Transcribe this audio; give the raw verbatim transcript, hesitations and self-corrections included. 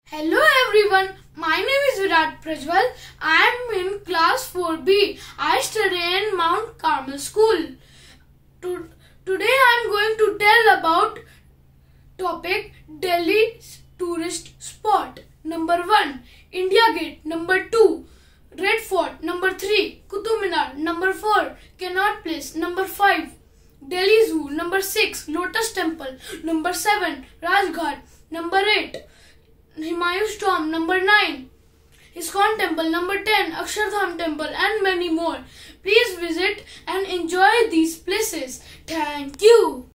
Hello everyone, my name is Virat Prajjwal. I am in class four B. I study in Mount Carmel School. To, today I am going to tell about topic Delhi tourist spot. Number one, India Gate. Number two, Red Fort. Number three, Qutub Minar. Number four, Connaught Place. Number five, Delhi Zoo. Number six, Lotus Temple. Number seven, Rajghat. Number eight, Humayun's Tomb. Number nine, ISKCON Temple. Number ten, Akshardham Temple, and many more. Please visit and enjoy these places. Thank you.